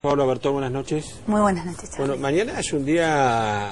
Pablo Bertón, buenas noches. Muy buenas noches, Charlie. Bueno, mañana es un día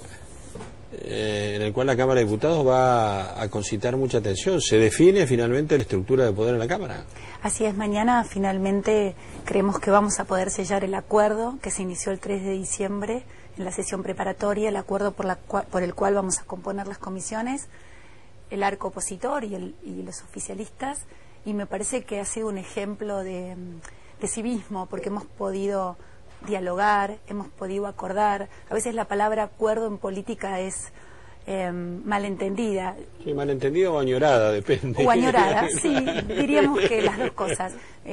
en el cual la Cámara de Diputados va a concitar mucha atención. ¿Se define finalmente la estructura de poder en la Cámara? Así es, mañana finalmente creemos que vamos a poder sellar el acuerdo que se inició el 3 de diciembre en la sesión preparatoria, el acuerdo por el cual vamos a componer las comisiones, el arco opositor y los oficialistas, y me parece que ha sido un ejemplo de civismo, porque hemos podido dialogar, hemos podido acordar. A veces la palabra acuerdo en política es malentendida. Sí, malentendida o añorada, depende. O añorada, sí, diríamos que las dos cosas.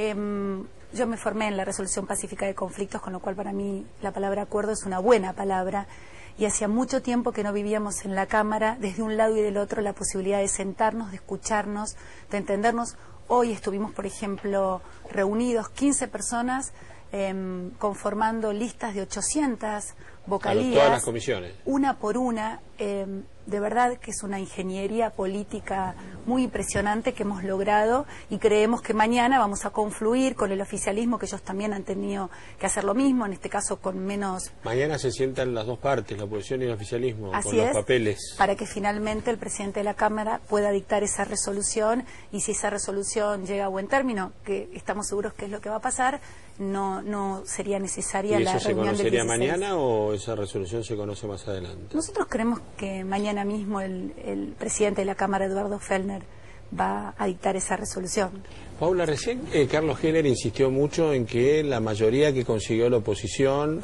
Yo me formé en la resolución pacífica de conflictos, con lo cual para mí la palabra acuerdo es una buena palabra, y hacía mucho tiempo que no vivíamos en la Cámara, desde un lado y del otro, la posibilidad de sentarnos, de escucharnos, de entendernos. Hoy estuvimos, por ejemplo, reunidos 15 personas conformando listas de 800 vocalías. Todas las comisiones. Una por una. De verdad que es una ingeniería política muy impresionante que hemos logrado, y creemos que mañana vamos a confluir con el oficialismo, que ellos también han tenido que hacer lo mismo, en este caso con menos... Mañana se sientan las dos partes, la oposición y el oficialismo, Así con los es, papeles. para que finalmente el presidente de la Cámara pueda dictar esa resolución, y si esa resolución llega a buen término, que estamos seguros que es lo que va a pasar, no sería necesaria la reunión del 16. ¿Y eso se conocería mañana o esa resolución se conoce más adelante? Nosotros creemos que mañana mismo el presidente de la Cámara, Eduardo Fellner, va a dictar esa resolución. Paula, recién Carlos Heller insistió mucho en que la mayoría que consiguió la oposición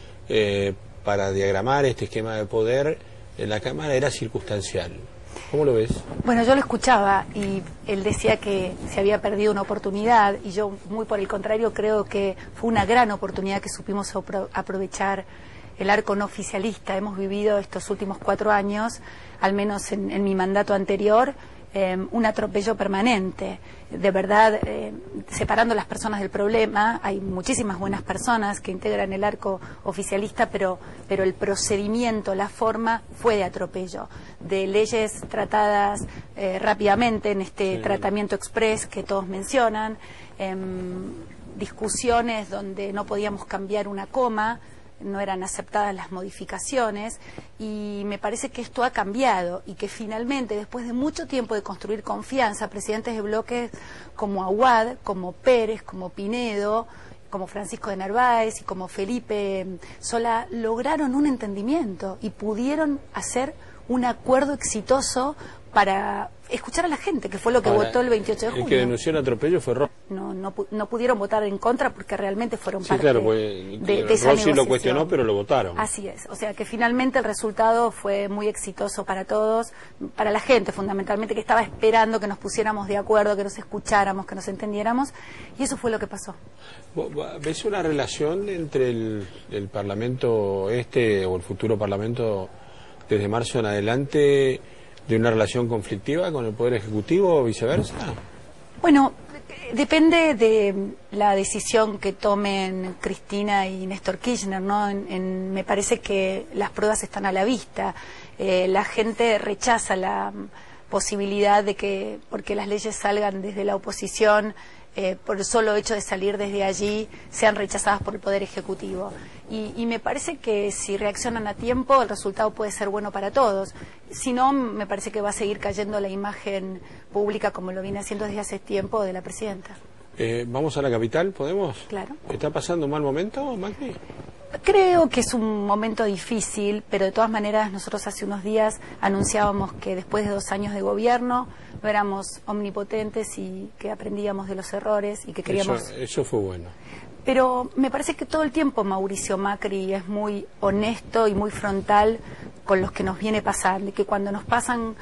para diagramar este esquema de poder en la Cámara era circunstancial. ¿Cómo lo ves? Bueno, yo lo escuchaba y él decía que se había perdido una oportunidad, y yo, muy por el contrario, creo que fue una gran oportunidad que supimos aprovechar el arco no oficialista. Hemos vivido estos últimos 4 años, al menos en mi mandato anterior, un atropello permanente. De verdad, separando las personas del problema, hay muchísimas buenas personas que integran el arco oficialista, pero el procedimiento, la forma, fue de atropello, de leyes tratadas rápidamente en este tratamiento express que todos mencionan, discusiones donde no podíamos cambiar una coma, no eran aceptadas las modificaciones, y me parece que esto ha cambiado, y que finalmente, después de mucho tiempo de construir confianza, presidentes de bloques como Aguad, como Pérez, como Pinedo, como Francisco de Narváez y como Felipe Solá, lograron un entendimiento y pudieron hacer un acuerdo exitoso para escuchar a la gente, que fue lo que votó el 28 de junio. El que denunció el atropello fue Rossi. No pudieron votar en contra porque realmente fueron parte claro, de esa negociación. Rossi lo cuestionó, pero lo votaron. Así es, o sea que finalmente el resultado fue muy exitoso para todos, para la gente fundamentalmente, que estaba esperando que nos pusiéramos de acuerdo, que nos escucháramos, que nos entendiéramos, y eso fue lo que pasó. ¿Ves una relación entre el Parlamento o el futuro Parlamento desde marzo en adelante, de una relación conflictiva con el Poder Ejecutivo o viceversa? Bueno, depende de la decisión que tomen Cristina y Néstor Kirchner, ¿no? Me parece que las pruebas están a la vista. La gente rechaza la posibilidad de que, porque las leyes salgan desde la oposición, por el solo hecho de salir desde allí, sean rechazadas por el Poder Ejecutivo. Y me parece que si reaccionan a tiempo, el resultado puede ser bueno para todos. Si no, me parece que va a seguir cayendo la imagen pública, como lo viene haciendo desde hace tiempo, de la presidenta. ¿Vamos a la capital? ¿Podemos? Claro. ¿Está pasando un mal momento, Macri? Creo que es un momento difícil, pero de todas maneras nosotros hace unos días anunciábamos que después de 2 años de gobierno no éramos omnipotentes y que aprendíamos de los errores y que queríamos... Eso fue bueno. Pero me parece que todo el tiempo Mauricio Macri es muy honesto y muy frontal con los que nos viene pasando, y que cuando nos pasan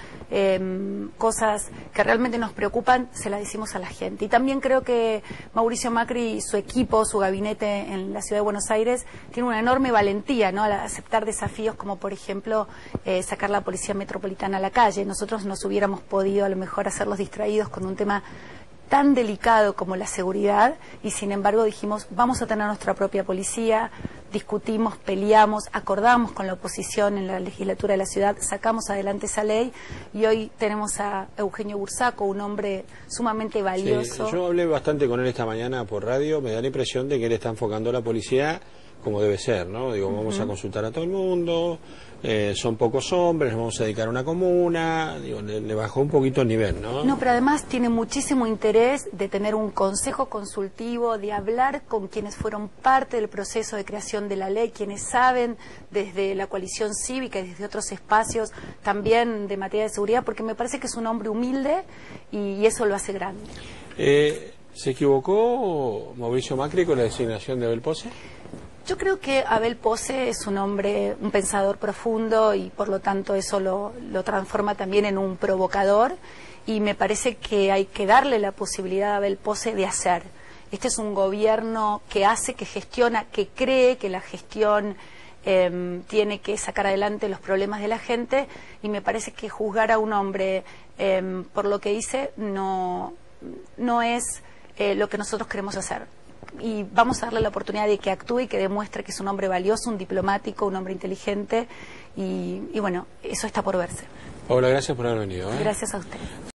cosas que realmente nos preocupan, se las decimos a la gente. Y también creo que Mauricio Macri y su equipo, su gabinete en la Ciudad de Buenos Aires, tiene una enorme valentía, ¿no?, al aceptar desafíos como, por ejemplo, sacar la Policía Metropolitana a la calle. Nosotros nos hubiéramos podido a lo mejor hacerlos distraídos con un tema tan delicado como la seguridad, y sin embargo dijimos, vamos a tener nuestra propia policía, discutimos, peleamos, acordamos con la oposición en la legislatura de la ciudad, sacamos adelante esa ley y hoy tenemos a Eugenio Bursaco, un hombre sumamente valioso. Sí, yo hablé bastante con él esta mañana por radio, me da la impresión de que él está enfocando a la policía como debe ser, ¿no? Digo, vamos a consultar a todo el mundo, son pocos hombres, nos vamos a dedicar a una comuna, digo, le bajó un poquito el nivel, ¿no? No, pero además tiene muchísimo interés de tener un consejo consultivo, de hablar con quienes fueron parte del proceso de creación de la ley, quienes saben desde la coalición cívica y desde otros espacios también de materia de seguridad, porque me parece que es un hombre humilde y eso lo hace grande. ¿Se equivocó Mauricio Macri con la designación de Abel Pose? Yo creo que Abel Pose es un hombre, un pensador profundo y por lo tanto eso lo transforma también en un provocador y me parece que hay que darle la posibilidad a Abel Pose de hacer. Este es un gobierno que hace, que gestiona, que cree que la gestión tiene que sacar adelante los problemas de la gente y me parece que juzgar a un hombre por lo que dice no es lo que nosotros queremos hacer. Y vamos a darle la oportunidad de que actúe y que demuestre que es un hombre valioso, un diplomático, un hombre inteligente y bueno, eso está por verse. Paula, gracias por haber venido. Gracias a usted.